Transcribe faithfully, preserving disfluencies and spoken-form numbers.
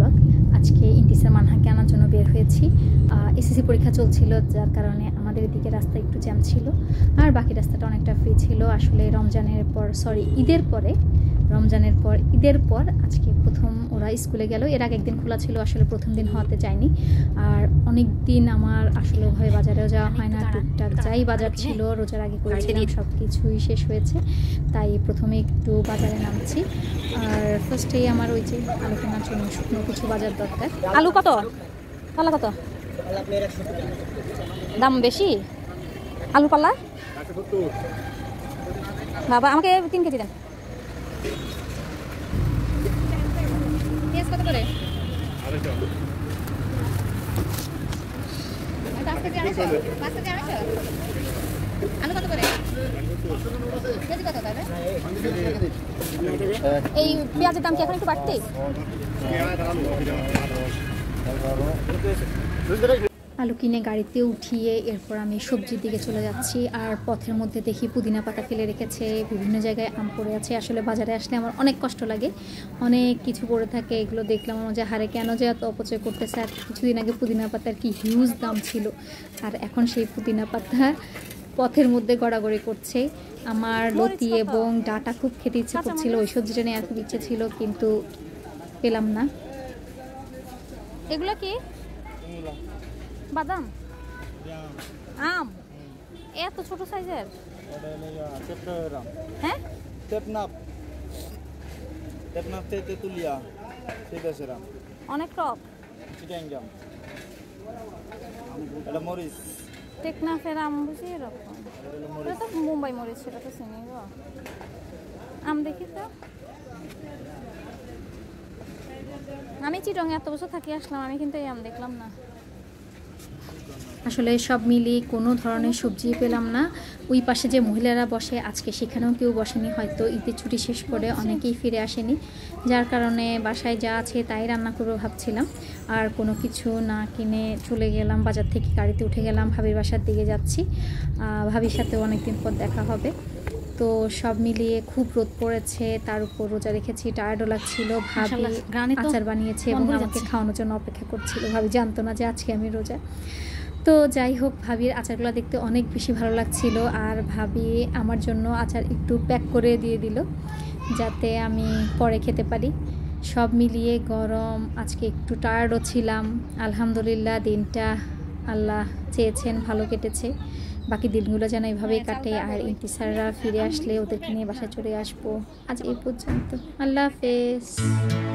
Blog. আজকে ইন্তিসার মানহাকে আনার জন্য বের হয়েছি। এসএসসি পরীক্ষা চলছিল, যার কারণে আমাদের এদিকে রাস্তা একটু জ্যাম ছিল, আর বাকি রাস্তাটা অনেকটা ফ্রি ছিল। আসলে রমজানের পর সরি ঈদের পরে রমজানের পর ঈদের পর আজকে প্রথম ওরা স্কুলে গেল। এর আগে একদিন খোলা ছিল, আসলে প্রথম দিন হওয়াতে যায়নি। আর অনেক দিন আমার আসলে ওভাবে বাজারেও যাওয়া হয় না, টুকটাক যাই বাজার ছিল রোজার আগে করেছিলাম সব কিছুই শেষ হয়েছে, তাই প্রথমে একটু বাজারে নামছি। আর ফার্স্টেই আমার ওই যে আলু কেনার জন্য শুকনো কিছু বাজার দরকার। আলু কত? পাল্লা কত? দাম বেশি আলু পাল্লা? বাবা আমাকে তিন কেজি দেন। পেঁয়াজ কত করে? আলু কত করে? কেজি কত দাদা? এই পেঁয়াজের দাম কি এখন একটু বাড়তি? আলু কিনে গাড়িতে উঠিয়ে এরপর আমি সবজির দিকে চলে যাচ্ছি। আর পথের মধ্যে দেখি পুদিনা পাতা ফেলে রেখেছে, বিভিন্ন জায়গায় আম পড়ে আছে। আসলে বাজারে আসলে আমার অনেক কষ্ট লাগে, অনেক কিছু পড়ে থাকে, এগুলো দেখলাম আমার যে হারে কেন যে এত অপচয় করতেছে। আর কিছুদিন আগে পুদিনা পাতার কি হিউজ দাম ছিল, আর এখন সেই পুদিনা পাতা পথের মধ্যে গড়াগড়ি করছে। আমার লতি এবং ডাটা খুব খেতে ইচ্ছে করছিল, ওই সবজিটা নিয়ে খুব ইচ্ছে ছিল, কিন্তু পেলাম না। এগুলো কি? বাদাম, আম, এত ছোট সাইজের? হ্যাঁ অনেক টক। টেকনাফের আম বুঝি এরকম, এটা তো মুম্বাই মরিচ, সেটা তো চিনি গো। আম দেখি তো, আমি চিটং এত বছর থাকি আসলাম, আমি কিন্তু এই আম দেখলাম না। আসলে সব মিলিয়ে কোনো ধরনের সবজি পেলাম না। ওই পাশে যে মহিলারা বসে আজকে সেখানেও কেউ বসেনি, হয়তো ঈদের ছুটি শেষ করে অনেকেই ফিরে আসেনি, যার কারণে বাসায় যা আছে তাই রান্না করবো ভাবছিলাম। আর কোনো কিছু না কিনে চলে গেলাম বাজার থেকে, গাড়িতে উঠে গেলাম, ভাবির বাসার দিকে যাচ্ছি। ভাবির সাথে অনেকদিন পর দেখা হবে। তো সব মিলিয়ে খুব রোদ পড়েছে, তার উপর রোজা রেখেছি, টায়ার্ডও লাগছিল। ভাবি আচার বানিয়েছে এবং আমাকে খাওয়ানোর জন্য অপেক্ষা করছিল। ভাবি জানতো না যে আজকে আমি রোজা। তো যাই হোক, ভাবির আচারগুলো দেখতে অনেক বেশি ভালো লাগছিল, আর ভাবি আমার জন্য আচার একটু প্যাক করে দিয়ে দিল যাতে আমি পরে খেতে পারি। সব মিলিয়ে গরম, আজকে একটু টায়ার্ডও ছিলাম। আলহামদুলিল্লাহ দিনটা আল্লাহ চেয়েছেন ভালো কেটেছে, বাকি দিনগুলো যেন এইভাবেই কাটে। আর ইন্তিসাররা ফিরে আসলে ওদেরকে নিয়ে বাসায় চলে আসবো। আজ এই পর্যন্ত, আল্লাহ হাফেজ।